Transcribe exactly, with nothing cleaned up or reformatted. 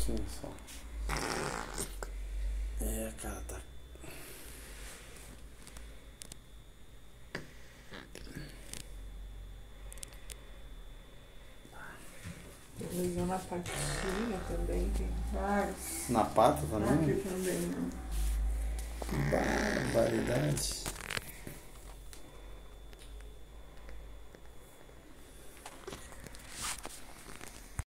pouquinho só. É, cara, tá. Lesão na patinha também, tem vários. Na pata também? Aqui também, né? Barbaridade.